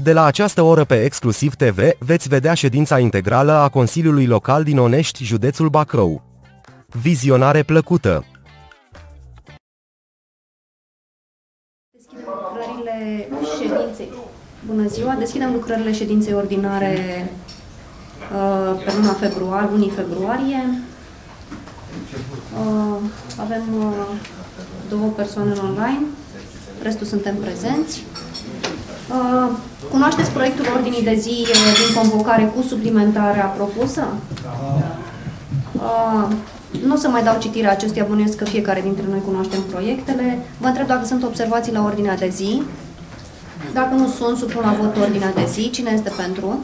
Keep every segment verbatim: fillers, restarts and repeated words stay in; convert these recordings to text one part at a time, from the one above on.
De la această oră pe Exclusiv T V veți vedea ședința integrală a Consiliului Local din Onești, județul Bacău. Vizionare plăcută! Deschidem lucrările ședinței. Bună ziua! Deschidem lucrările ședinței ordinare uh, pe luna februarie, lunii februarie. Uh, avem uh, două persoane online, restul suntem prezenți. Uh, cunoașteți proiectul ordinii de zi uh, din convocare cu suplimentarea propusă? Uh, nu o să mai dau citirea acestuia, bănuiesc că fiecare dintre noi cunoaștem proiectele. Vă întreb dacă sunt observații la ordinea de zi. Dacă nu sunt, supun la vot ordinea de zi. Cine este pentru?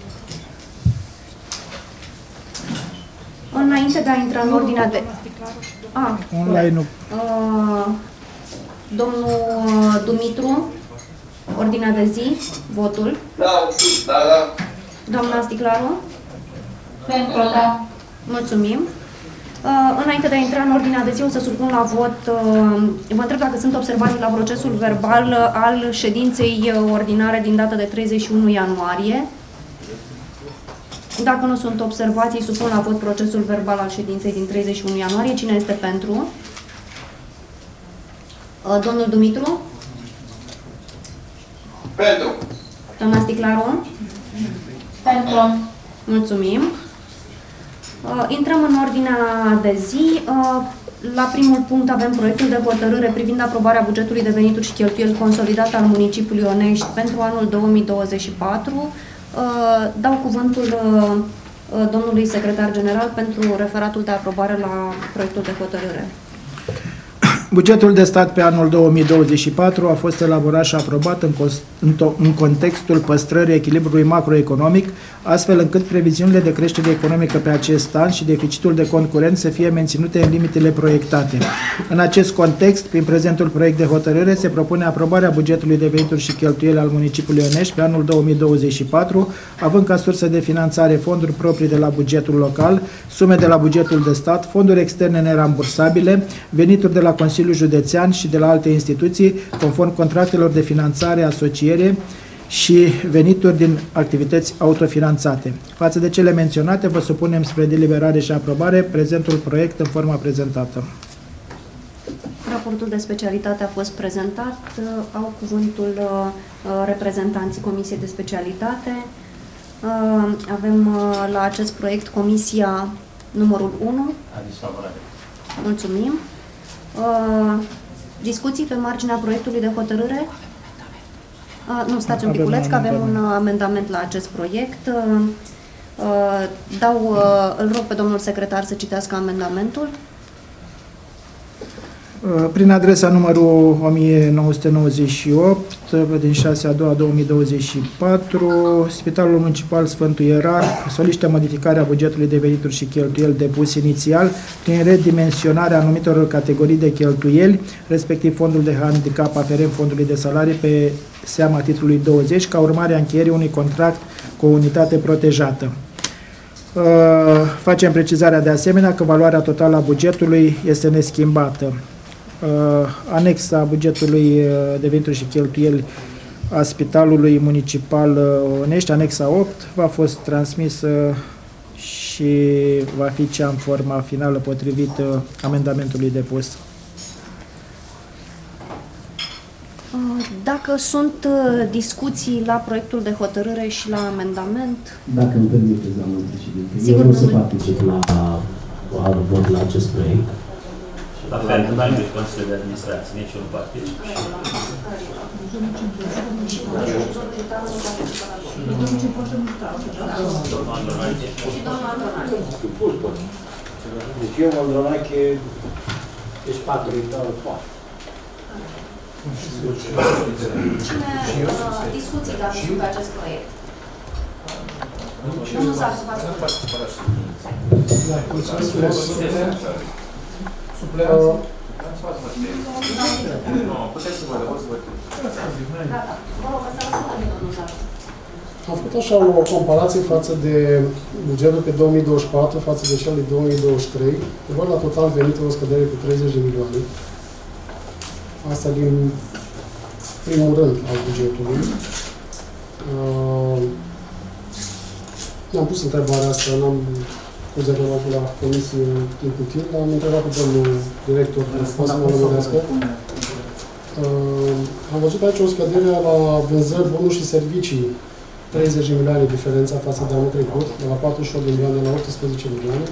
Înainte de a intra în ordinea de... Ah, online nu. Uh, domnul Dumitru, ordinea de zi, votul. Da, da, da. Doamna Sticlaru? Pentru, da. Mulțumim. Uh, înainte de a intra în ordinea de zi, o să supun la vot, uh, vă întreb dacă sunt observații la procesul verbal uh, al ședinței uh, ordinare din data de treizeci și unu ianuarie. Dacă nu sunt observații, supun la vot procesul verbal al ședinței din treizeci și unu ianuarie. Cine este pentru? Uh, domnul Dumitru? Pentru. Doamna Sticlaru? Pentru. Mulțumim. Uh, intrăm în ordinea de zi. Uh, la primul punct avem proiectul de hotărâre privind aprobarea bugetului de venituri și cheltuieli consolidat al municipiului Onești pentru anul două mii douăzeci și patru. Uh, dau cuvântul uh, domnului secretar general pentru referatul de aprobare la proiectul de hotărâre. Bugetul de stat pe anul două mii douăzeci și patru a fost elaborat și aprobat în, în, în contextul păstrării echilibrului macroeconomic, astfel încât previziunile de creștere economică pe acest an și deficitul de cont curent să fie menținute în limitele proiectate. În acest context, prin prezentul proiect de hotărâre, se propune aprobarea bugetului de venituri și cheltuieli al municipiului Onești pe anul două mii douăzeci și patru, având ca sursă de finanțare fonduri proprii de la bugetul local, sume de la bugetul de stat, fonduri externe nerambursabile, venituri de la Consiliul Județean și de la alte instituții, conform contractelor de finanțare, asociere și venituri din activități autofinanțate. Față de cele menționate, vă supunem spre deliberare și aprobare prezentul proiect în forma prezentată. Raportul de specialitate a fost prezentat. Au cuvântul reprezentanții Comisiei de Specialitate. Avem la acest proiect Comisia numărul unu. Mulțumim. Uh, discuții pe marginea proiectului de hotărâre? Uh, nu, stați un piculeț, că avem un amendament la acest proiect. Uh, uh, dau, uh, îl rog pe domnul secretar să citească amendamentul. Prin adresa numărul o mie nouă sute nouăzeci și opt, din șase a doua două mii douăzeci și patru, Spitalul Municipal Sfântul Ierarh solicită modificarea bugetului de venituri și cheltuieli depus inițial prin redimensionarea anumitor categorii de cheltuieli, respectiv fondul de handicap aferent fondului de salarii pe seama titlului douăzeci, ca urmare a încheierii unui contract cu o unitate protejată. Uh, facem precizarea de asemenea că valoarea totală a bugetului este neschimbată. Uh, anexa bugetului de venituri și cheltuieli a Spitalului Municipal Onești, anexa opt, va fost transmisă și va fi cea în forma finală potrivit amendamentului depus. Dacă sunt discuții la proiectul de hotărâre și la amendament... Dacă îmi permiteți, doamnă președinte, sigur, eu nu o să particip la, la vot la acest proiect. La fel, nu mai de Consiliul de Administrație, nici un particip. Deci eu, Moldonache, deci patru hectare poate. Cine discuții dacă sunt pe acest proiect? Nu, nu s-a față. Supleanță. Nu, puteți să vă dă, să vă dă. Gata. Vă rog, să răspundem, domnul Zaru. Am făcut așa o comparație față de bugetul pe două mii douăzeci și patru față de cel de două mii douăzeci și trei. Văd la total venit o scădere cu treizeci de milioane. Asta din primul rând al bugetului. Uh, am pus întrebarea asta, n-am pus de la comisie timp util, dar am întrebat pe domnul director de să mă lămurească. Uh, am văzut aici o scădere la vânzări, bunuri și servicii, treizeci de milioane diferența față de anul trecut, de la patruzeci și opt de milioane la optsprezece milioane.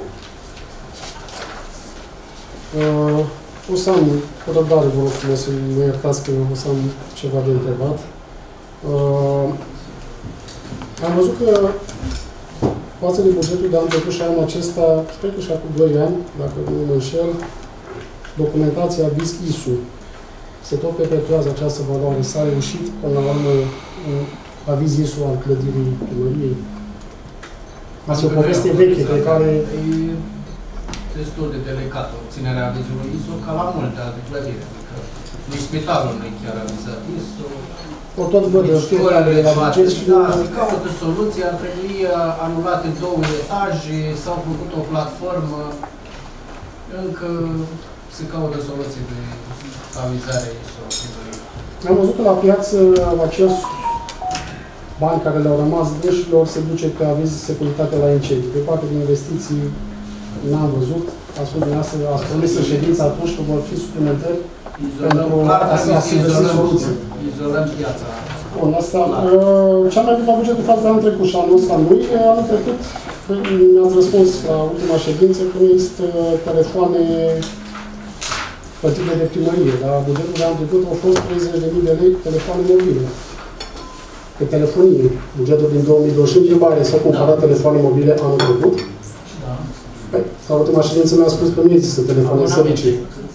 Uh, o să am o răbdare, vă rog frumos, să mă iertați că o să am ceva de întrebat. Uh, am văzut că față de bugetul de anul trecut și anul acesta, cred că și acum doi ani, dacă nu mă înșel, documentația V I S I S U se tot perpetuează această valoare. S-a reușit până la urmă avizul al clădirii primăriei. Asta e o poveste veche pe care... E destul de delicat obținerea avizului I S O ca la multe alte clădiri. Adică nici spitalul nu e chiar avizat I S O. O tot văd de fiecare la buget și... Da, se caută soluție, ar trebui anulate două etaje, s-au făcut o platformă, încă se caută soluții de avizare I S O. Am văzut că la piață acest bani care le-au rămas dâșilor se duce pe aviz securitate la incendii. Pe partea de investiții n-am văzut. A spus dumneavoastră, a promis în ședință atunci că vor fi suplimentări pentru a se găsi soluții. Izolăm piața. Bun, asta. Ce am mai avut la bugetul față de anul trecut și anul ăsta nu e. Anul trecut mi-ați răspuns la ultima ședință că nu există telefoane plătite de primărie. Dar bugetul de anul trecut au fost treizeci de mii de lei telefoane mobile. Pe telefonie. Bugetul din două mii douăzeci și cinci s-au cumpărat da. telefoane mobile anul trecut. Da. Păi, la ultima ședință mi-a spus că nu există telefoane de servicii.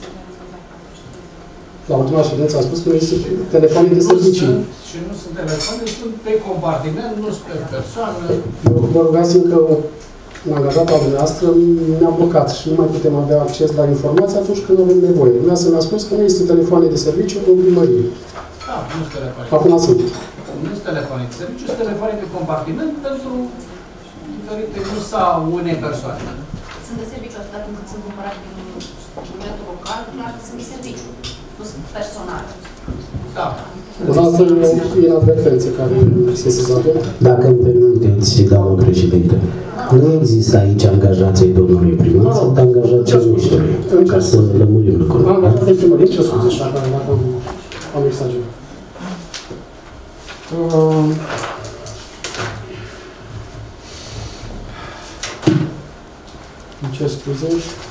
La ultima ședință a spus că nu există telefoane de servicii. Și nu sunt telefoane, sunt pe compartiment, nu sunt pe persoană. Eu vă rugați că un angajat al dumneavoastră ne-a blocat și nu mai putem avea acces la informații atunci când avem nevoie. Dumneavoastră mi-a spus că nu există telefoane de serviciu în primărie. Da, nu sunt telefoane. Acum sunt. Nu sunt telefoane de serviciu, sunt telefoane de compartiment pentru diferite, nu sau unei persoane. Sunt de serviciu atât timp cât sunt cumpărate din bugetul local, clar că sunt de serviciu, nu sunt personale. Da. Asta e inadvertență care se sezată. Dacă îmi permiteți, doamnă președinte, nu există aici angajații domnului primar, sunt angajații noștri, ca să lămurim lucrurile. Angajații primării, ce scuze și dacă am exagerat. Uh, ce scuze?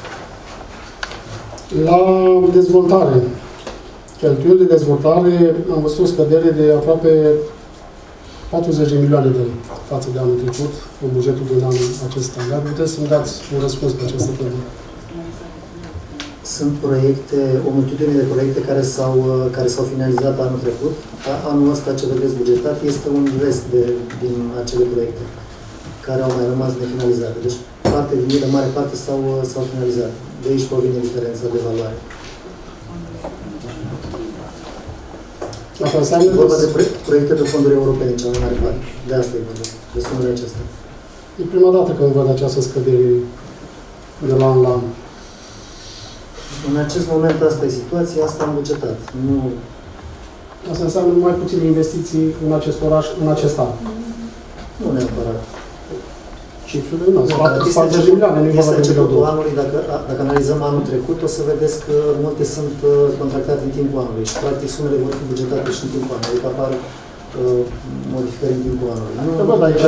La dezvoltare. Cheltuieli de dezvoltare am văzut o scădere de aproape patruzeci de milioane de lei față de anul trecut, în bugetul din anul acesta. Dar puteți să-mi dați un răspuns pe această temă. Sunt proiecte, o multitudine de proiecte care s-au care s-au finalizat anul trecut. Anul ăsta ce vedeți bugetat este un rest de, din acele proiecte care au mai rămas nefinalizate. Deci parte din ele, mare parte s-au finalizat. De aici provine diferența de valoare. Asta înseamnă e vorba de proiecte de fonduri europene, cea mai mare parte. De asta e vorba, de sumele acestea. E prima dată când văd această scădere de la an la an. În acest moment asta e situația, asta am bugetat. Nu... Asta înseamnă mai puține investiții în acest oraș, în acest an. Nu neapărat. Cifrele nu, patruzeci de milioane, nu e vorba de începutul anului, dacă, dacă analizăm anul trecut, o să vedeți că multe sunt contractate în timpul anului și practic sumele vor fi bugetate și în timpul anului, adică apar uh, modificări în timpul anului. Nu, că văd aici,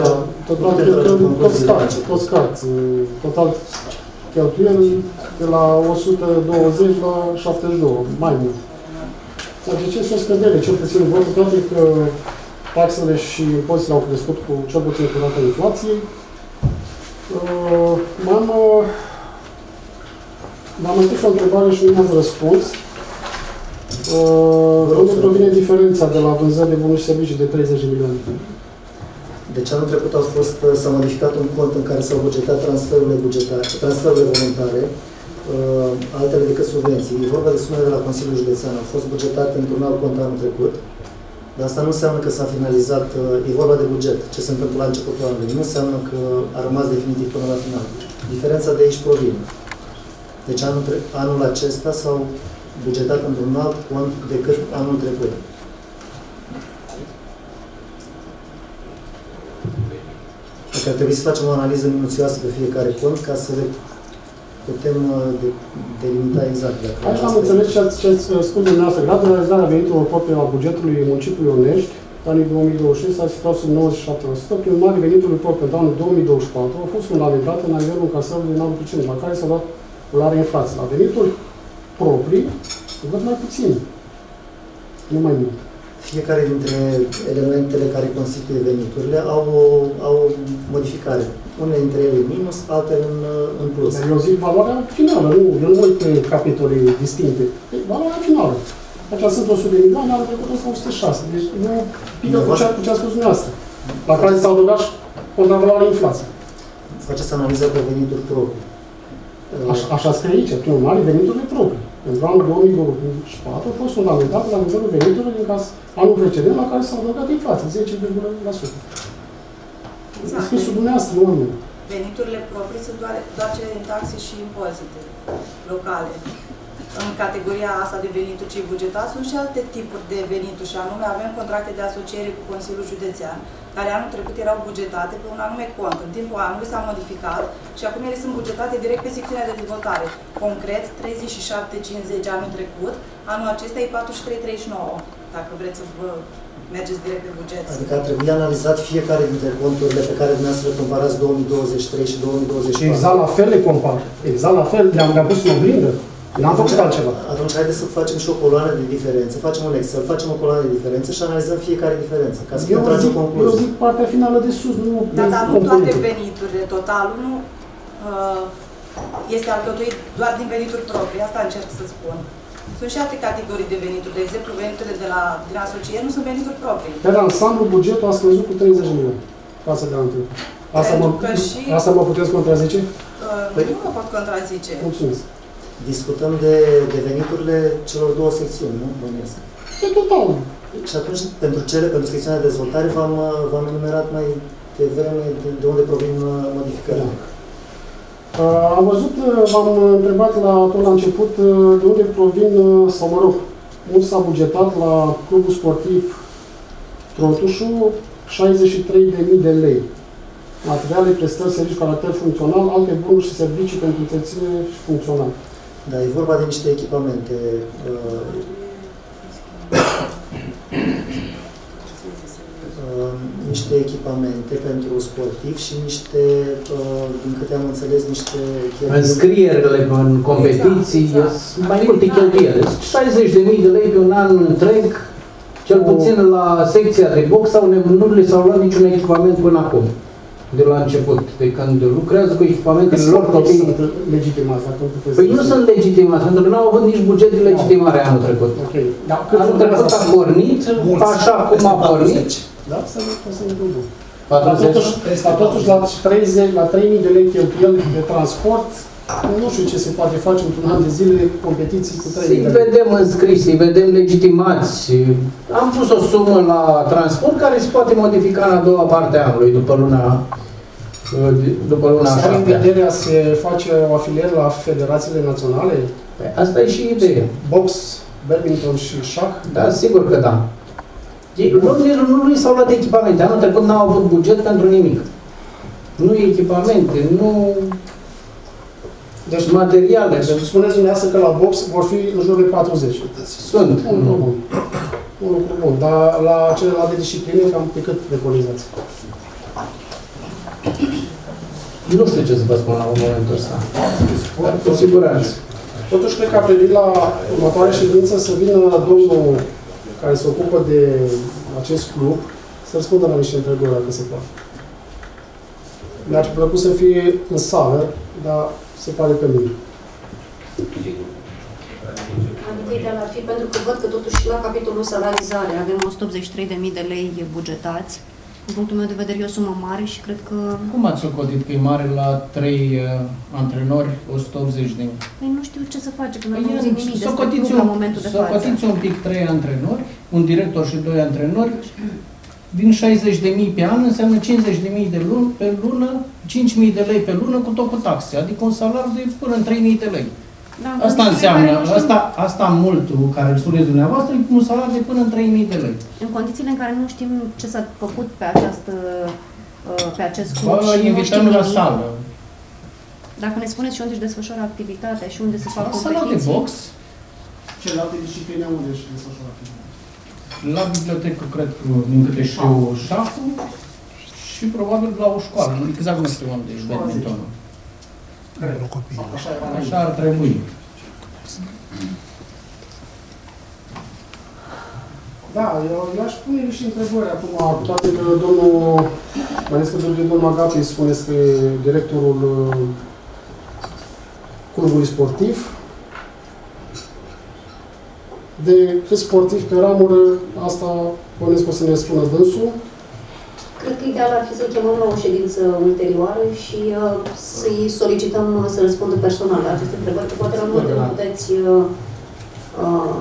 tot scați, total cheltuieli de la o sută douăzeci la șaptezeci și doi, mai mult. Dar de ce sunt scădere? Cel puțin văd toate că taxele și impozitele au crescut cu cel puțin cu rata inflației. Uh, M-am uh, întâlnit o întrebare și nu mi-am răspuns. Uh, unde provine diferența de la vânzări de bunuri și servicii de treizeci de milioane? Deci anul trecut a fost, s-a modificat un cont în care s-au bugetat transferurile bugetare, transferurile voluntare, uh, altele decât subvenții. E vorba de sumele de la Consiliul Județean. Au fost bugetate într-un alt cont anul trecut. Dar asta nu înseamnă că s-a finalizat, e vorba de buget, ce se întâmplă la începutul anului. Nu înseamnă că a rămas definitiv până la final. Diferența de aici provine. Deci anul, anul acesta s-au bugetat într-un alt cont decât anul trecut. Deci ar trebui să facem o analiză minuțioasă pe fiecare cont ca să le putem de, delimita exact. Aici am înțeles ce ați spus dumneavoastră. Gradul de realizare a veniturilor proprii al bugetului municipiului Onești, anii două mii douăzeci și șase, s-a situat sub nouăzeci și șapte la sută. Prin urmare, veniturile proprii pentru anul două mii douăzeci și patru au fost fundamentate la nivelul încasării din anul precedent, la care s-a dat cularea inflației. La venituri proprii, văd mai puțin, nu mai mult. Fiecare dintre elementele care constituie veniturile au o, au o modificare. Unele dintre ele minus, altele în, în plus. Dar eu zic valoarea finală, nu, eu nu uit pe capitole distincte. E valoarea finală. Aceea sunt o sută de milioane, anul trecut o sută șase. Deci nu pică cu ce, cu ce a spus dumneavoastră. La care s-au adăugat și contravaloarea inflației. Faceți analiza pe venituri proprii. Așa, așa scrie aici, prin urmare, veniturile proprii. Pentru anul două mii douăzeci și patru a fost fundamentat la nivelul veniturilor din caz anul precedent, la care s-a adăugat inflația, zece virgulă unu la sută. Exact. Scrisul dumneavoastră, nu am. Veniturile proprii sunt doar, doar cele din taxe și impozite locale. În categoria asta de venituri cei bugetați sunt și alte tipuri de venituri, și anume avem contracte de asociere cu Consiliul Județean, care anul trecut erau bugetate pe un anume cont. În timpul anului s-a modificat și acum ele sunt bugetate direct pe secțiunea de dezvoltare. Concret, treizeci și șapte cincizeci anul trecut, anul acesta e patruzeci și trei treizeci și nouă, dacă vreți să vă mergeți direct pe buget. Adică ar trebui analizat fiecare dintre conturile pe care dumneavoastră le comparați două mii douăzeci și trei și două mii douăzeci și patru. Exact la fel le compar. Exact la fel, le-am le pus în oglindă. N-am făcut altceva. Atunci haideți să facem și o coloană de diferență, facem un Excel, facem o coloană de diferență și analizăm fiecare diferență, ca să putem trage o concluzie. Eu zic partea finală de sus, nu Dar, dar nu toate veniturile, totalul nu uh, este alcătuit doar din venituri proprii, asta încerc să spun. Sunt și alte categorii de venituri, de exemplu veniturile de la, din asocieri nu sunt venituri proprii. Per ansamblu, bugetul a scăzut cu treizeci de milioane față de anul trecut. Asta, mă, și, asta mă puteți contrazice? Uh, păi, nu mă pot contrazice. Mulțumesc. Discutăm de, de veniturile celor două secțiuni, nu? Bănuiesc. E total. Și atunci, pentru cele, pentru secțiunea de dezvoltare, v-am enumerat mai devreme de, de unde provin modificările. Da. Uh, am văzut, v-am întrebat la, tot la început, de unde provin, sau mă rog, unde s-a bugetat la clubul sportiv Trotușu șaizeci și trei de mii de lei. Materiale, prestări, servicii, caracter funcțional, alte bunuri și servicii pentru întreținere și funcțional. Da, e vorba de niște echipamente. Uh, uh, niște echipamente pentru sportivi și niște, uh, din câte am înțeles, niște cheltuieli. Înscrierile în competiții, exact, exact. Mai multe cheltuieli. șaizeci de mii de lei pe un an întreg, cel puțin la secția de box sau nu le s-au luat niciun echipament până acum. De la început, de când lucrează cu echipamentele lor copii. Sunt legitimați, păi nu sunt legitimați, pentru că n-au avut nici buget de legitimare anul trecut. Okay. Da, anul trecut a pornit, așa cum a pornit. Da, să ne gândim. Dar totuși, la, treizeci, la trei mii de lei cheltuieli de transport, nu știu ce se poate face într-un an de zile competiții cu trei mii de lei. Să-i vedem înscriși, să-i vedem legitimați. Am pus o sumă la transport care se poate modifica în a doua parte a anului, după luna după luna se are în vedere se face o afiliere la federațiile naționale? Păi asta e și ideea. Box, badminton și șah? Da, sigur că da. Nu lui s-au luat echipamente. Anul trecut n-au avut buget pentru nimic. Nu echipamente, nu... Deci materiale. Deci spuneți dumneavoastră că la box vor fi în jur de patruzeci. Sunt. Un lucru bun. Un lucru bun. Dar la celelalte discipline cam pe cât preconizați? Nu știu ce să vă spun la momentul ăsta. Cu siguranță. Totuși, cred că a trebuit la următoarea ședință să vină domnul care se ocupă de acest club să răspundă la niște întrebări, dacă se poate. Mi-ar plăcut să fie în sală, dar se pare că nu. Adică ideal ar fi, pentru că văd că totuși la capitolul salarizare avem o sută optzeci și trei de mii de lei bugetați. Din punctul meu de vedere e o sumă mare și cred că... Cum ați socotit că e mare la trei uh, antrenori, o sută optzeci de mii? Păi nu știu ce să face, că nu păi am auzit nimic despre club la momentul de față. Socotiți un pic trei antrenori, un director și doi antrenori, din șaizeci de mii pe an înseamnă cincizeci de mii de lună, pe lună, cinci mii de lei pe lună cu tot cu taxe, adică un salariu de până în trei mii de lei. Da, asta înseamnă, asta, asta multul care îl spuneți dumneavoastră, e un salariu de până în trei mii de lei. În condițiile în care nu știm ce s-a făcut pe această pe acest club Vă și nu invităm știm la nimic. sală. Dacă ne spuneți și unde își desfășoară activitatea și unde se fac La sala de competiții. box, Celelalte discipline unde și desfășoară activitatea? la bibliotecă, cred că, din câte știu, șahul și probabil la o școală. Exact nu știu unde e badmintonul. Așa ar trebui. Da, eu, eu aș pune niște întrebări acum, cu toate că domnul, mai ales că domnul Agapi spuneți că e directorul uh, clubului sportiv. De cât sportiv pe ramură, asta bănesc că o să ne spună dânsul. Cred că ideal ar fi să chemăm la o ședință ulterioară și uh, să-i solicităm uh, să răspundă personal la aceste întrebări, că poate la multe nu puteți... Uh, uh,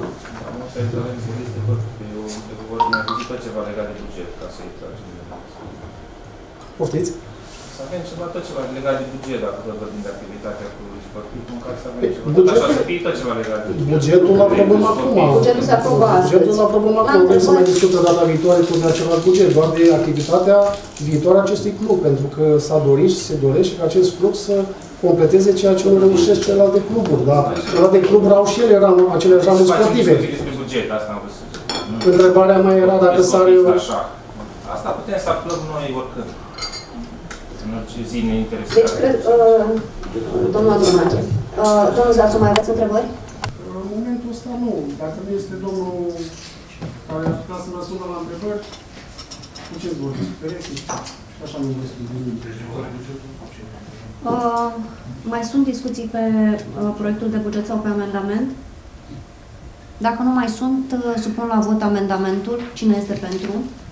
Vor mai gândi tot ceva legat de buget, ca să-i tragem. Poftiți? Să avem ceva, tot ceva legat de buget, dacă tot vorbim de activitatea cu sportiv, în care să avem ceva. Tot așa, să fie tot ceva legat de buget. Bugetul la aprobăm acum. Bugetul se aprobă astăzi. Bugetul la aprobăm acum. Nu trebuie să mai discută data viitoare cu același buget, doar de activitatea viitoare a acestui club, pentru că s-a dorit și se dorește ca acest club să completeze ceea ce nu reușesc celelalte cluburi. Dar celelalte cluburi au și ele acele ramuri sportive. Buget, asta am văzut. Întrebarea mai era dacă s-ar... Asta putem să aflăm noi oricând. În orice zi ne interesează. Deci, cred, uh, domnul Adronache, uh, domnul Zațu, mai aveți întrebări? În momentul ăsta nu. Dacă nu este domnul care ar putea să răspundă la întrebări, cu ce-ți vorbiți? Pereții? Așa nu vreți uh, Mai sunt discuții pe uh, proiectul de buget sau pe amendament? Dacă nu mai sunt, supun la vot amendamentul. Cine este pentru?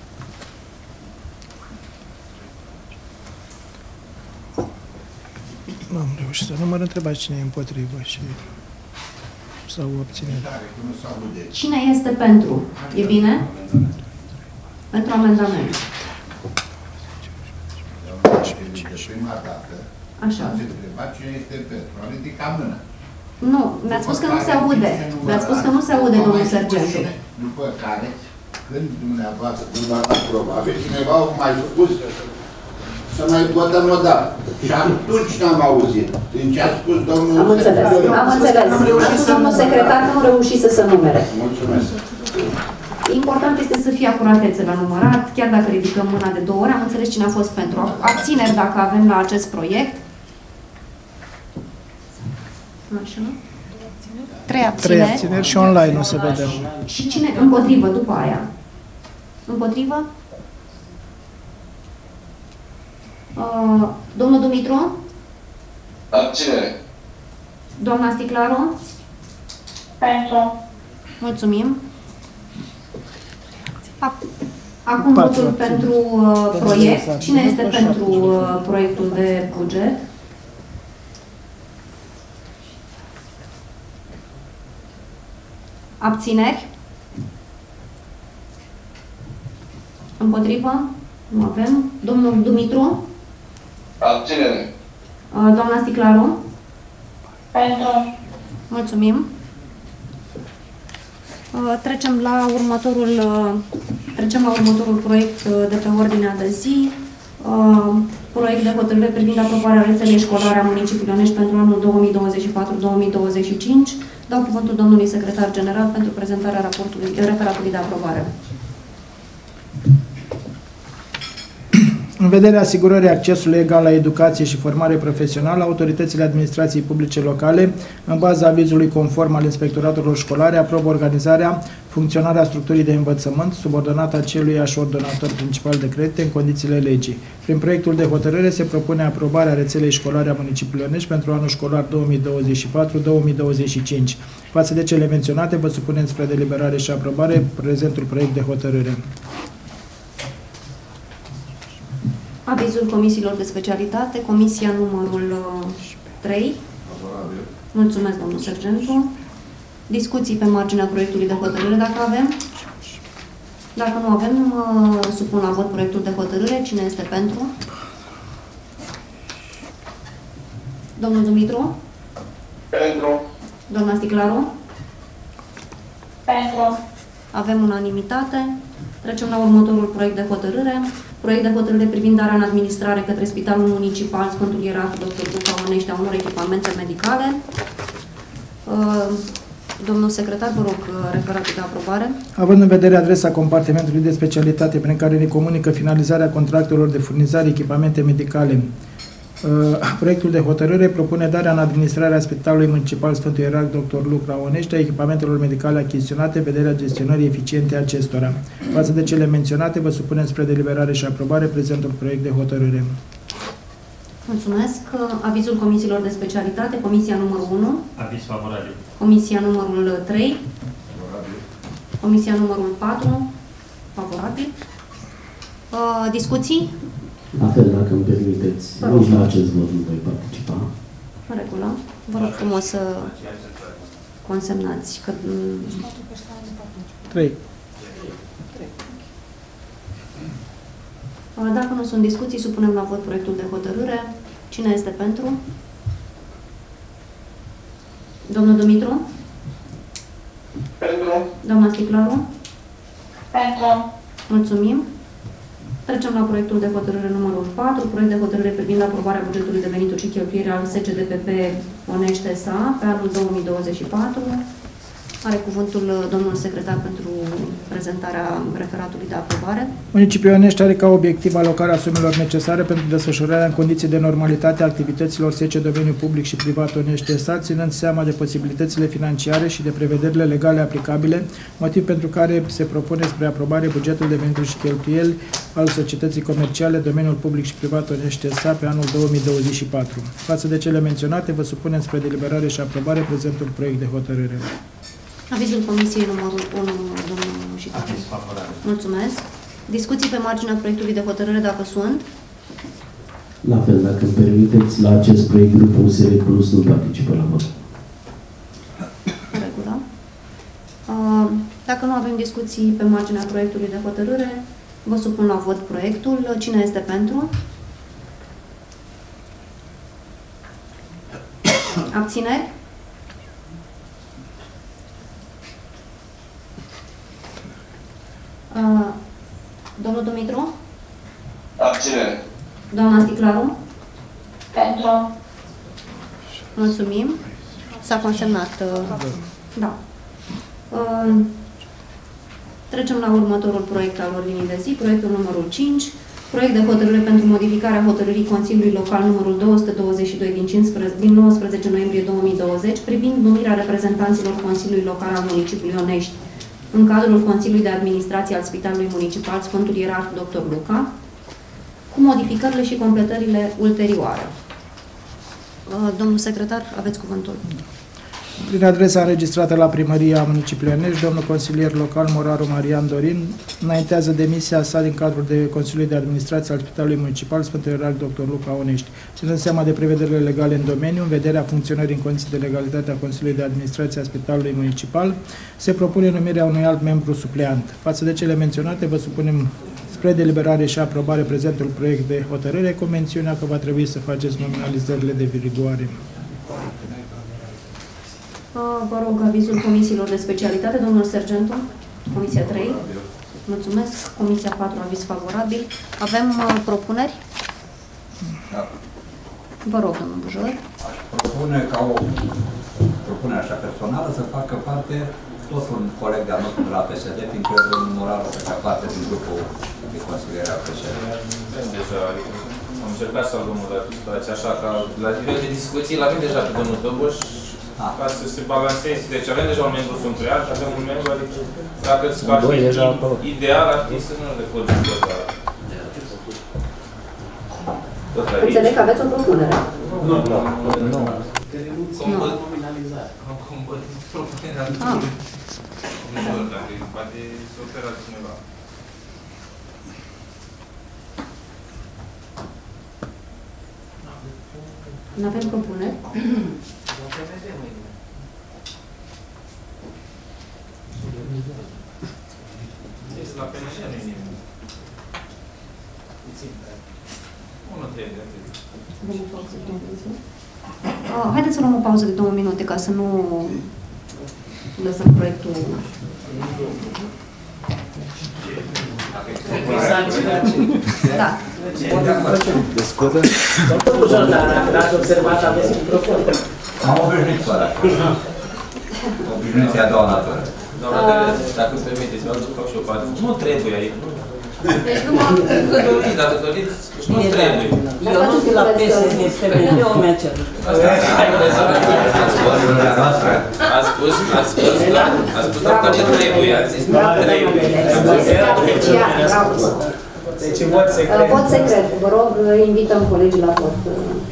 Nu am reușit să număr, întrebați cine e împotrivă și sau obține. Cine este pentru? E bine? Pentru amendament. Prima dată, Așa. ați întrebat cine este pentru. A ridicat mâna. Nu, mi-ați spus că nu se aude. Mi-ați spus că nu se aude, domnul Sergentu. După care, când dumneavoastră, dumneavoastră probabil, cineva a mai spus să mai votăm o dată. Și atunci n-am auzit. Din ce a spus domnul Am înțeles, am înțeles. A spus domnul secretar că nu reușise să numere. Mulțumesc. Important este să fie acuratețe la numărat, chiar dacă ridicăm mâna de două ori, am înțeles cine a fost pentru. Abțineri dacă avem la acest proiect. Așa. Trei abțineri. Trei abțineri și online o să vedem. Și cine împotrivă după aia? Împotrivă? Uh, domnul Dumitru? Abținere. Doamna Sticlaru? Pentru. Mulțumim. Acum votul pentru uh, proiect. Cine este pentru uh, proiectul de buget? Abțineri? Împotrivă? Nu avem. Domnul Dumitru? Abținere. Uh, doamna Sticlaru? Pentru. Mulțumim. Uh, trecem la următorul uh, trecem la următorul proiect uh, de pe ordinea de zi. Uh, proiect de hotărâre privind aprobarea rețelei școlare a municipiului Onești pentru anul două mii douăzeci și patru două mii douăzeci și cinci. Dau cuvântul domnului secretar general pentru prezentarea raportului, referatului de aprobare. În vederea asigurării accesului egal la educație și formare profesională, autoritățile administrației publice locale, în baza avizului conform al inspectoratelor școlare, aprobă organizarea, funcționarea structurii de învățământ, subordonată aceluiași ordonator principal de credite în condițiile legii. Prin proiectul de hotărâre se propune aprobarea rețelei școlare a municipiului Onești pentru anul școlar două mii douăzeci și patru două mii douăzeci și cinci. Față de cele menționate, vă supunem spre deliberare și aprobare prezentul proiect de hotărâre. Avizul comisiilor de specialitate, comisia numărul trei. Mulțumesc, domnul Sergentu. Discuții pe marginea proiectului de hotărâre, dacă avem. Dacă nu avem, supun la vot proiectul de hotărâre. Cine este pentru? Domnul Dumitru? Pentru. Doamna Sticlaru? Pentru. Avem unanimitate. Trecem la următorul proiect de hotărâre. Proiect de hotărâre privind darea în administrare către Spitalul Municipal Sfântul Ierarh doctor Luca Onește a unor echipamente medicale. Domnul secretar, vă rog, referatul de aprobare. Având în vedere adresa compartimentului de specialitate prin care ne comunică finalizarea contractelor de furnizare echipamente medicale, proiectul de hotărâre propune darea în administrarea Spitalului Municipal Sfântul Ierarh doctor Luca Onește a echipamentelor medicale achiziționate, vederea gestionării eficiente a acestora. Față de cele menționate, vă supunem spre deliberare și aprobare prezentul proiect de hotărâre. Mulțumesc. Avizul comisiilor de specialitate, Comisia numărul unu. Aviz favorabil. Comisia numărul trei. Favorabil. Comisia numărul patru. Favorabil. Uh, discuții? La fel, dacă îmi permiteți, nici la acest vot nu voi participa. În regulă. Vă rog frumos să consemnați că... trei. Dacă nu sunt discuții, supunem la vot proiectul de hotărâre. Cine este pentru? Domnul Dumitru? Pentru. Doamna Sticlaru? Pentru. Mulțumim. Trecem la proiectul de hotărâre numărul patru, proiect de hotărâre privind aprobarea bugetului de venituri și cheltuieli al S C D P P Onește S A pe anul două mii douăzeci și patru. Are cuvântul domnul secretar pentru prezentarea referatului de aprobare. Municipiul Onești are ca obiectiv alocarea sumelor necesare pentru desfășurarea în condiții de normalitate a activităților S C domeniul public și privat Onești S A, ținând seama de posibilitățile financiare și de prevederile legale aplicabile, motiv pentru care se propune spre aprobare bugetul de venituri și cheltuieli al societății comerciale domeniul public și privat Onești S A pe anul două mii douăzeci și patru. Față de cele menționate, vă supunem spre deliberare și aprobare prezentul proiect de hotărâre. Avizul Comisiei numărul unu, domnul Mușică. Mulțumesc. Discuții pe marginea proiectului de hotărâre, dacă sunt? La fel, dacă îmi permiteți, la acest proiect grupul U S R Plus nu participă la vot. În regulă. Dacă nu avem discuții pe marginea proiectului de hotărâre, vă supun la vot proiectul. Cine este pentru? Abțineri? Uh, domnul Dumitru? Abținere. Doamna Sticlaru? Pentru. Mulțumim. S-a consemnat. Uh, da. Uh, trecem la următorul proiect al ordinii de zi, proiectul numărul cinci, proiect de hotărâre pentru modificarea hotărârii Consiliului Local numărul două sute douăzeci și doi din, cincisprezece, din nouăsprezece noiembrie două mii douăzeci privind numirea reprezentanților Consiliului Local al municipiului Onești în cadrul Consiliului de Administrație al Spitalului Municipal Sfântul Ierarh doctor Luca, cu modificările și completările ulterioare. Domnul secretar, aveți cuvântul. Prin adresa înregistrată la Primăria Municipiului Onești, domnul consilier local Moraru Marian Dorin înaintează demisia sa din cadrul de Consiliului de Administrație al Spitalului Municipal Sfântul Ierarh doctor Luca Onești. Ținând seama de prevederile legale în domeniu, în vederea funcționării în condiții de legalitate a Consiliului de Administrație a Spitalului Municipal, se propune numirea unui alt membru supleant. Față de cele menționate, vă supunem spre deliberare și aprobare prezentul proiect de hotărâre, cu mențiunea că va trebui să faceți nominalizările de vigoare. Vă rog avizul comisiilor de specialitate, domnul Sergentu, Comisia trei. Mulțumesc. Comisia patru, aviz favorabil. Avem uh, propuneri? Da. Vă rog, domnul Bujor. Aș propune ca o propunere așa personală să facă parte tot un coleg de-al nostru de la P S D, fiindcă domnul Moraru făcea parte din grupul de consiliere a P S D. Deja, am încercat să-l luăm la situația așa, ca la nivel de discuții, l-avem deja pe domnul Dăboș, ca să se balanceze. Deci avem deja un membru sumplear și avem un membru, adică dacă ar fi ideal, ar fi să nu recurgem tot la... Înțeleg că aveți o propunere. Nu, nu. Nu. Compăt nominalizare. Compăt propunerea. Nu, dacă poate să operați cineva. Nu avem propuneri. Este la P N J, nu-i nimeni. Unul trebuie. Haideți să luăm o pauză de două minute ca să nu lăsăm proiectul Da. Discută? Domnul Jordan, dacă ați observat, aveți microfon. Am obișnuit cu ăla. Obișnuiți a doua natură. Doamna, dacă îmi permiteți, vreau să fac și o parte. Nu trebuie aici. Deci nu mă... Dacă doriți, nu trebuie. Eu nu știu la P S D, este mereu o mea cerut. Ați spus, ați spus, ați spus doar că trebuie, ați zis nu trebuie. Deci vot secret. Vot secret. Vă rog, invităm colegii la vot.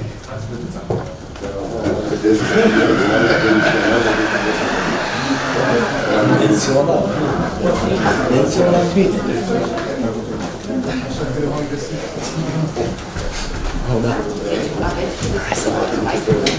Menționat. Menționat bine. Da. Hai să văd. Hai să văd.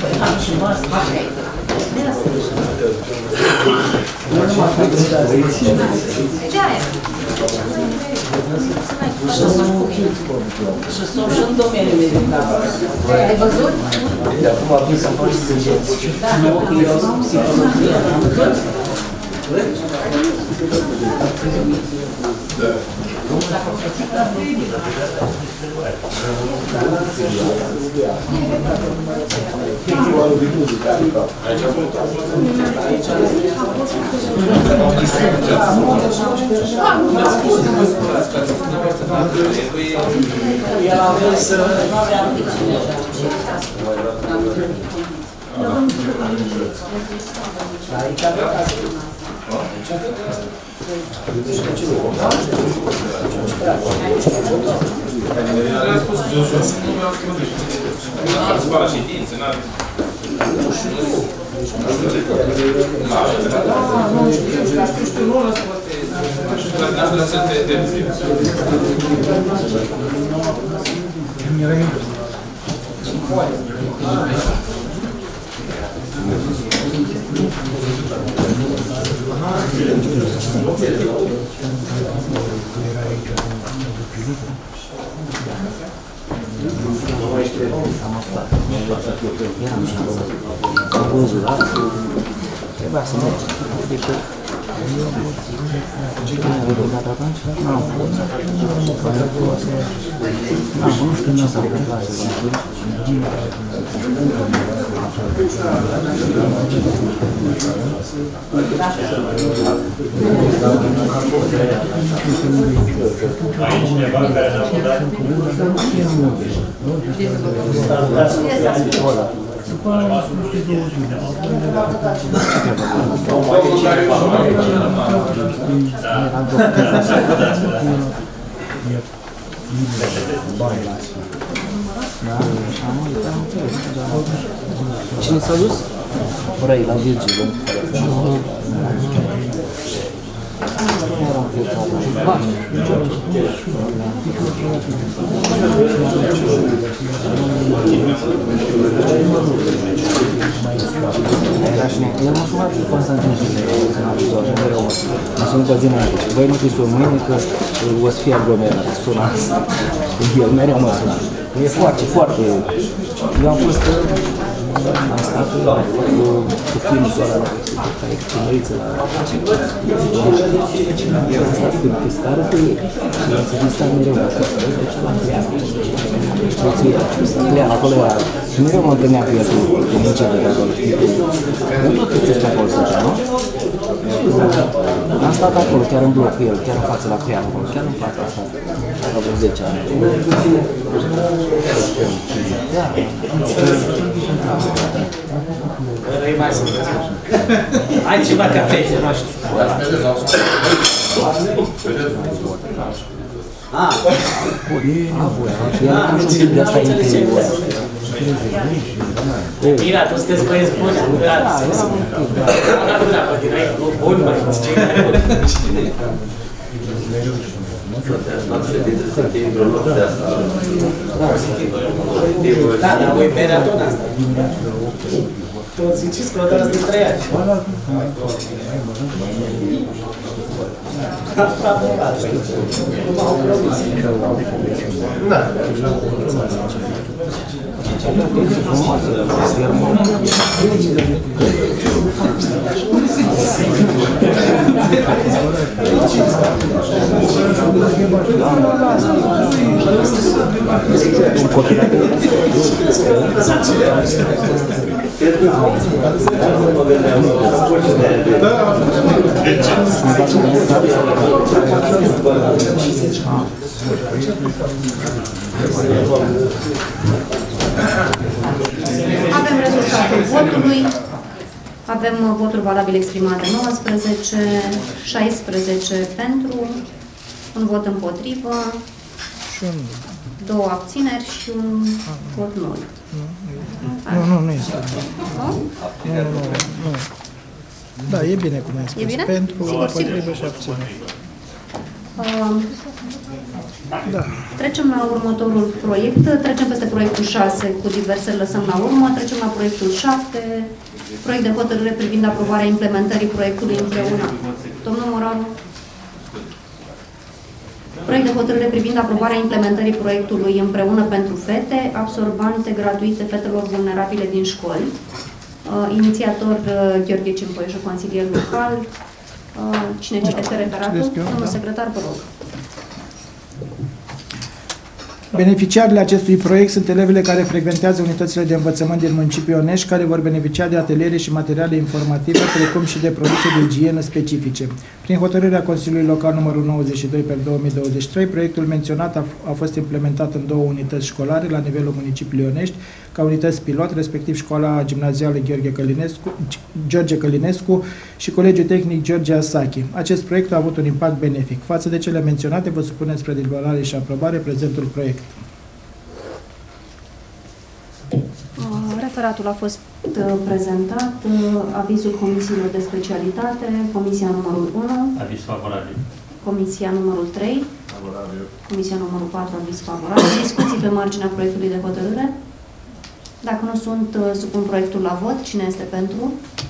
Și sunt și în domeniul medical. Ai văzut? De acum ar fi să faci sângeți. Nu, eu sunt psihologie, am văzut. El a vrut să... Aici avem casă. Aici avem casă. Am spus că nu vreau să mă duc. N-am spus la ședință, n-am... Nu știu. Nu știu, nu lăsă poate... N-aș lăsă te depzi. Am văzut, da? Trebuia să mergi. N-am văzut atunci? N-am fost. N-am văzut când nu s-a întâmplat să vă Aici cineva care n-a votat? Cine s-a dus? Vrei, la Virgil. Era și el m-a sunat Constantin și senatorizor și mereu mă sună pe din aici. Băi, nu știu mâine că o să fie aglomerat, suna asta. El mereu mă sună. E foarte, foarte... Eu am fost... Am stat cu filmul ăla la Cimăriță la... Am stat pe scară cu ei și am să stat mereu la Cleana, acolo era... Și mereu mă întâlnea cu el cu muncele de acolo, știi? Nu tot cât ești acolo să nu? Am stat acolo, chiar în bloc cu el, chiar în față la Cleana, acolo, chiar în față am stat. La vreo zece ani. Da. Răi mai sunt. Ai ceva cafe, nu știu. Ah. Iar nu știu de asta e interior. Mira, tu sunteți băieți buni. Da, da, da. Bun, băieți. Da, dar voi berea tot asta. Toți ziceți că o dați de trei ani. Nu m-au promis. Da. Textul frumos, Avem rezultatul votului. Avem voturi valabile exprimate nouăsprezece, șaisprezece pentru, un vot împotrivă, două abțineri și un vot nul. Nu, nu, nu este. Nu? Nu, nu, nu. Da, e bine cum ai spus. E bine? Pentru, Sigur, împotrivă și abțineri. Uh, Da. Trecem la următorul proiect. Trecem peste proiectul șase, cu diverse lăsăm la urmă. Trecem la proiectul șapte, proiect de hotărâre privind aprobarea implementării proiectului împreună. Domnul Moraru. Proiect de hotărâre privind aprobarea implementării proiectului împreună pentru fete, absorbante gratuite fetelor vulnerabile din școli. Uh, inițiator uh, Gheorghe Cimpoișu, consilier local. Uh, cine citește referatul? Domnul secretar, vă rog. Beneficiarile acestui proiect sunt elevele care frecventează unitățile de învățământ din municipiul Onești, care vor beneficia de ateliere și materiale informative, precum și de produse de igienă specifice. Prin hotărârea Consiliului Local numărul nouăzeci și doi pe două mii douăzeci și trei, proiectul menționat a, a fost implementat în două unități școlare la nivelul municipiului Onești, ca unități pilot, respectiv școala gimnazială Gheorghe Călinescu, George Călinescu și Colegiul Tehnic George Asachi. Acest proiect a avut un impact benefic. Față de cele menționate, vă supunem spre deliberare și aprobare prezentul proiect. Referatul a fost prezentat, avizul comisiilor de specialitate, comisia numărul unu, Aviz favorabil. comisia numărul trei, Favorabil. comisia numărul patru, aviz favorabil. Discuții pe marginea proiectului de hotărâre. Dacă nu sunt, supun proiectul la vot. Cine este pentru?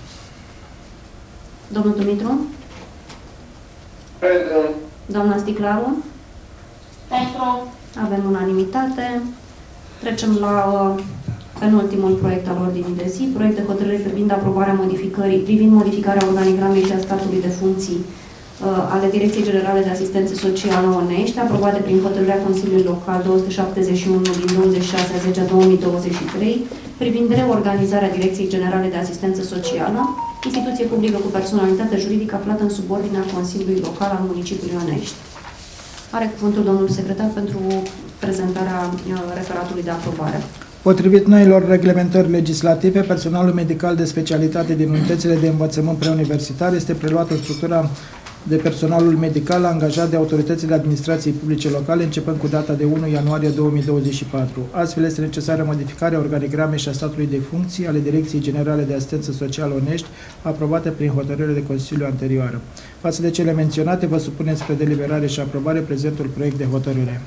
Domnul Dumitru? Pentru. Doamna Sticlaru? Pentru. Avem unanimitate. Trecem la uh, penultimul proiect al ordinii de zi, proiect de hotărâre privind aprobarea modificării, privind modificarea organigramei și a statului de funcții uh, ale Direcției Generale de Asistență Socială Onești, aprobate prin hotărârea Consiliului Local două sute șaptezeci și unu din douăzeci și șase a zecea două mii douăzeci și trei, privind reorganizarea Direcției Generale de Asistență Socială, instituție publică cu personalitate juridică aflată în subordinea Consiliului Local al municipiului Onești. Are cuvântul domnul secretar pentru prezentarea uh, referatului de aprobare. Potrivit noilor reglementări legislative, personalul medical de specialitate din unitățile de învățământ preuniversitar este preluat în structura de personalul medical angajat de autoritățile administrației publice locale, începând cu data de unu ianuarie două mii douăzeci și patru. Astfel, este necesară modificarea organigramei și a statului de funcții ale Direcției Generale de Asistență Socială Onești, aprobate prin hotărâre de Consiliu anterioară. Față de cele menționate, vă supunem spre deliberare și aprobare prezentul proiect de hotărâre.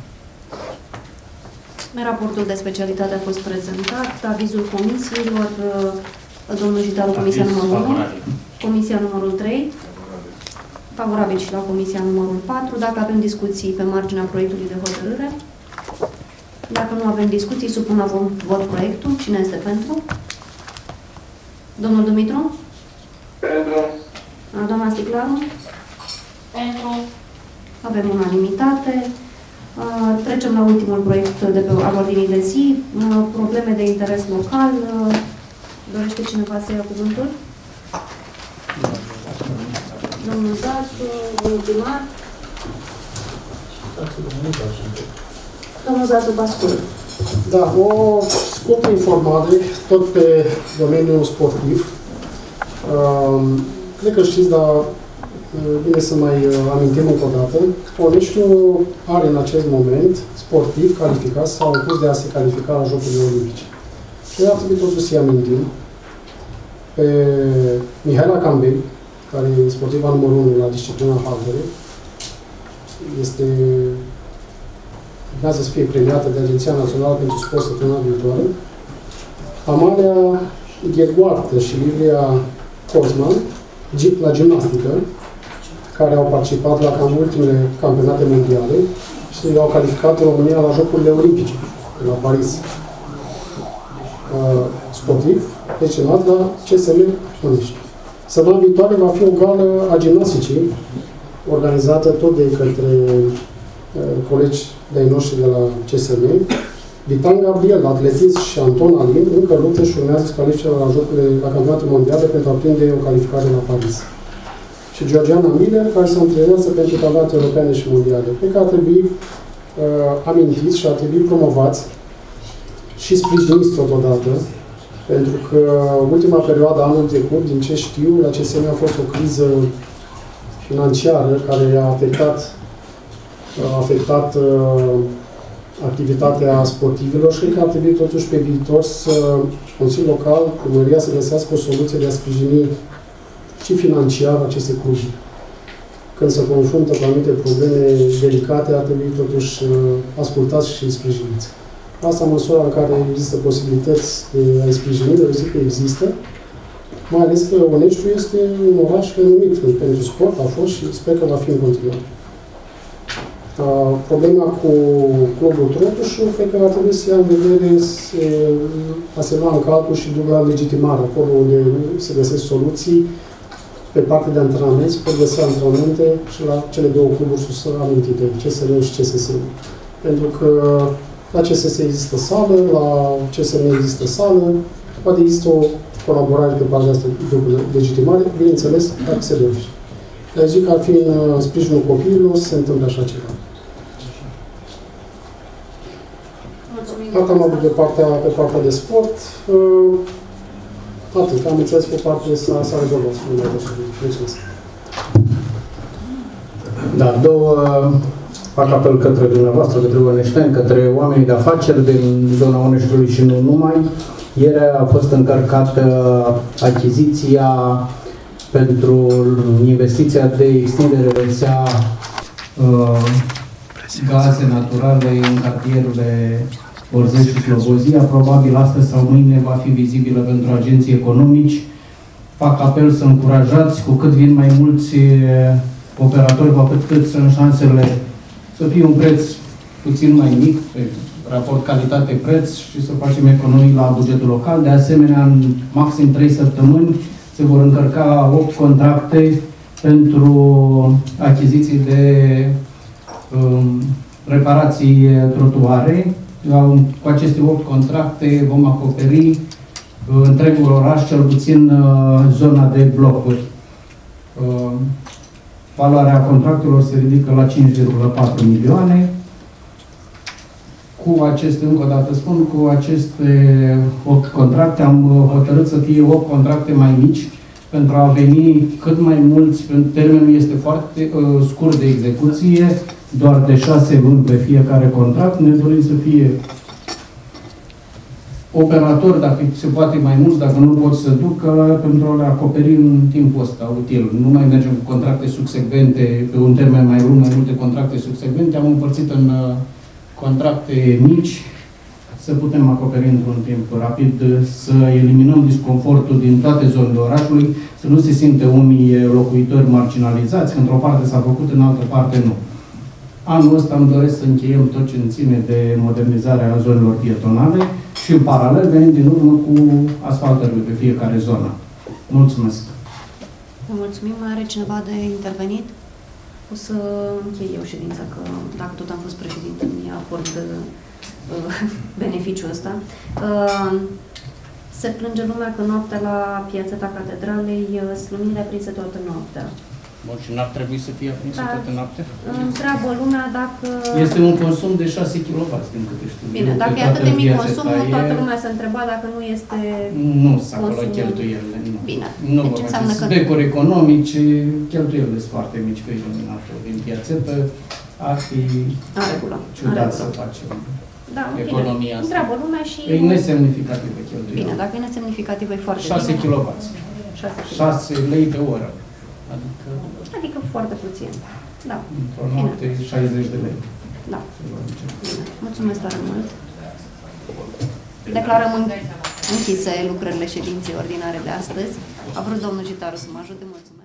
Raportul de specialitate a fost prezentat, avizul comisiilor, domnul Jitaru, comisia numărul unu, comisia numărul trei, favorabil și la comisia numărul patru. Dacă avem discuții pe marginea proiectului de hotărâre, dacă nu avem discuții, supun la vot proiectul. Cine este pentru? Domnul Dumitru? Pentru. Doamna Sticlaru? Pentru. Avem unanimitate. Uh, trecem la ultimul proiect de pe ordinii de zi, uh, probleme de interes local. Uh, dorește cineva să ia cuvântul? Domnul Zasu, domnul primar? Domnul Zasu, vă ascult. Da, o scurtă informare, tot pe domeniul sportiv. Uh, cred că știți, dar bine să mai amintim încă o dată. Oneștiul are în acest moment sportiv calificat sau în curs de a se califica la Jocurile Olimpice. Și ar trebui totuși să-i amintim pe Mihaela Cambei, care e sportiva numărul unu la disciplina haltere, este urmează să fie premiată de Agenția Națională pentru Sport săptămâna viitoare. Amalia Ghergoartă și Livia Cosman la gimnastică, care au participat la cam ultimele campionate mondiale și au calificat România la Jocurile Olimpice, la Paris. uh, sportiv decenat la C S M Onești. Săptămâna viitoare va fi o gală a gimnasticii, organizată tot de către uh, colegi de-ai noștri de la C S M. Vitan Gabriel, atletism și Anton Alin încă luptă și urmează să califice la jocurile la campionatul mondial pentru a prinde o calificare la Paris. Și Georgiana Miller, care se antrenează pentru campionate europene și mondiale. Cred că ar trebui uh, amintiți și ar trebui promovați și sprijiniți totodată, pentru că ultima perioadă, anul trecut, din ce știu, la C S M a fost o criză financiară care a afectat, a afectat uh, activitatea sportivilor și cred că ar trebui totuși pe viitor să Consiliul Local, Primăria, să găsească o soluție de a sprijini și financiar aceste cluburi. Când se confruntă cu anumite probleme delicate, ar trebui totuși ascultați și sprijiniți. Asta în măsura în care există posibilități de a-i sprijini, de zic că există, mai ales că Oneștiul este un oraș renumit pentru sport, a fost și sper că va fi în continuare. Problema cu clubul Trotușu, cred că ar trebui să ia în vedere se, a se lua în calcul și dubla legitimare, acolo unde se găsesc soluții pe partea de antrenament, se pot găsi antrenamente și la cele două cluburi sus amintite, C S R și C S S. Pentru că la C S S există sală, la C S M există sală, poate există o colaborare pe partea asta de legitimare, bineînțeles, dacă se dorește. Dar zic că ar fi în sprijinul copiilor să se întâmple așa ceva. Dacă am avut pe partea, pe partea de sport, uh, atât. Am înțeles că partea s-a rezolvat. Mulțumesc. Da, două, fac apel către dumneavoastră, către oneșteni, către oamenii de afaceri din zona Oneștiului și nu numai. Ieri a fost încărcată achiziția pentru investiția de extindere rețea uh, gaze naturale în cartierele Orzești și Slobozia. Probabil astăzi sau mâine va fi vizibilă pentru agenții economici. Fac apel să încurajați, cu cât vin mai mulți operatori, cu cât sunt șansele să fie un preț puțin mai mic, pe raport calitate-preț, și să facem economii la bugetul local. De asemenea, în maxim trei săptămâni se vor încărca opt contracte pentru achiziții de um, reparații trotuare. Cu aceste opt contracte vom acoperi uh, întregul oraș, cel puțin uh, zona de blocuri. Uh, valoarea contractelor se ridică la cinci virgulă patru milioane. Cu aceste, încă o dată spun, cu aceste opt contracte am hotărât să fie opt contracte mai mici pentru a veni cât mai mulți, pentru termenul este foarte uh, scurt de execuție, doar de șase luni pe fiecare contract. Ne dorim să fie operatori, dacă se poate mai mulți, dacă nu pot să ducă, pentru a le acoperi în timpul ăsta util. Nu mai mergem cu contracte subsecvente pe un termen mai lung, mai multe contracte subsecvente. Am împărțit în uh, contracte mici, să putem acoperi într-un timp rapid, să eliminăm disconfortul din toate zonele orașului, să nu se simte unii locuitori marginalizați, că într-o parte s-a făcut, în altă parte nu. Anul ăsta îmi doresc să încheiem tot ce ține de modernizarea zonelor pietonale și în paralel venim din urmă cu asfaltările pe fiecare zonă. Mulțumesc! Vă mulțumim. Mai are cineva de intervenit? O să închei eu ședința, că dacă tot am fost președinte, mi acord uh, beneficiul ăsta. Uh, se plânge lumea că noaptea la Piațeta Catedralei sluminile aprinse toată noaptea. Bun, și n-ar trebui să fie aprinsă da. toată noaptea? Întreabă lumea dacă... Este un consum de șase kilowați, din câte știu. Bine, eu, dacă e atât de mic consumul, e... toată lumea se întreba dacă nu este... Nu sunt acolo cheltuielile, nu. Bine. Nu deci înseamnă că... Decori economici, cheltuielile sunt foarte mici pe iluminator din piațetă. Ar fi ciudat să facem da, economia asta. Întreabă lumea și... E nesemnificativă cheltuielă. Bine, dacă e nesemnificativă, e foarte șase kilowați. șase lei pe oră. Adică... Adică foarte puțin. Da. Într-o noapte, șaizeci de lei. Da. Bine. Mulțumesc tare mult. Declarăm închise lucrările ședinței ordinare de astăzi. A vrut domnul Gitaru să mă ajute. Mulțumesc.